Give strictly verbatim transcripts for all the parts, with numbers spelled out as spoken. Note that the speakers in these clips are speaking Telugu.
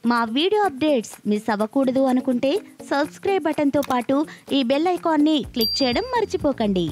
మా వీడియో అప్డేట్స్ మిస్ అవ్వకూడదు అనుకుంటే సబ్స్క్రైబ్ బటన్తో పాటు ఈ బెల్ ఐకాన్ని క్లిక్ చేయడం మర్చిపోకండి.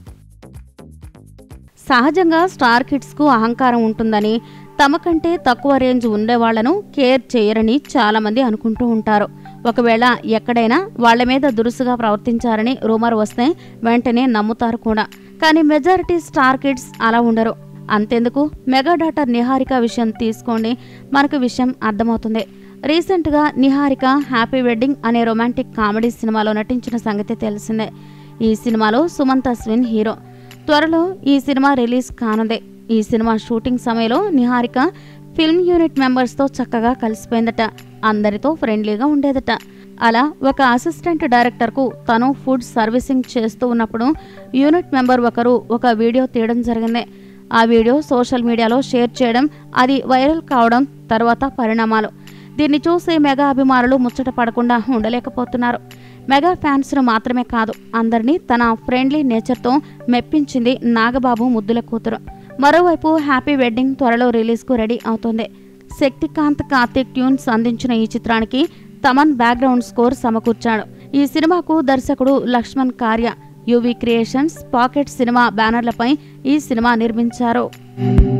సహజంగా స్టార్ కిడ్స్కు అహంకారం ఉంటుందని, తమకంటే తక్కువ రేంజ్ ఉండేవాళ్లను కేర్ చేయరని చాలామంది అనుకుంటూ ఉంటారు. ఒకవేళ ఎక్కడైనా వాళ్ల మీద దురుసుగా ప్రవర్తించారని రూమర్ వస్తే వెంటనే నమ్ముతారు కూడా. కానీ మెజారిటీ స్టార్ కిడ్స్ అలా ఉండరు. అంతెందుకు, మెగా డాటర్ నిహారిక విషయం తీసుకోండి, మనకు విషయం అర్థమవుతుంది. రీసెంట్గా నిహారిక హ్యాపీ వెడ్డింగ్ అనే రొమాంటిక్ కామెడీ సినిమాలో నటించిన సంగతి తెలిసిందే. ఈ సినిమాలో సుమంత్ అశ్విన్ హీరో. త్వరలో ఈ సినిమా రిలీజ్ కానుంది. ఈ సినిమా షూటింగ్ సమయంలో నిహారిక ఫిల్మ్ యూనిట్ మెంబర్స్తో చక్కగా కలిసిపోయిందట. అందరితో ఫ్రెండ్లీగా ఉండేదట. అలా ఒక అసిస్టెంట్ డైరెక్టర్కు తను ఫుడ్ సర్వీసింగ్ చేస్తూ ఉన్నప్పుడు యూనిట్ మెంబర్ ఒకరు ఒక వీడియో తీయడం జరిగింది. ఆ వీడియో సోషల్ మీడియాలో షేర్ చేయడం, అది వైరల్ కావడం తర్వాత పరిణామాలు. దీన్ని చూసి మెగా అభిమానులు ముచ్చట పడకుండా ఉండలేకపోతున్నారు. మెగా ఫ్యాన్స్ను మాత్రమే కాదు, అందరినీ తన ఫ్రెండ్లీ నేచర్తో మెప్పించింది నాగబాబు ముద్దుల కూతురు. మరోవైపు హ్యాపీ వెడ్డింగ్ త్వరలో రిలీజ్కు రెడీ అవుతోంది. శక్తికాంత్ కార్తిక్ ట్యూన్స్ అందించిన ఈ చిత్రానికి తమన్ బ్యాక్గ్రౌండ్ స్కోర్ సమకూర్చాడు. ఈ సినిమాకు దర్శకుడు Laxman Karya UV creations, pocket cinema బ్యానర్లపై ఈ సినిమా నిర్మించారు.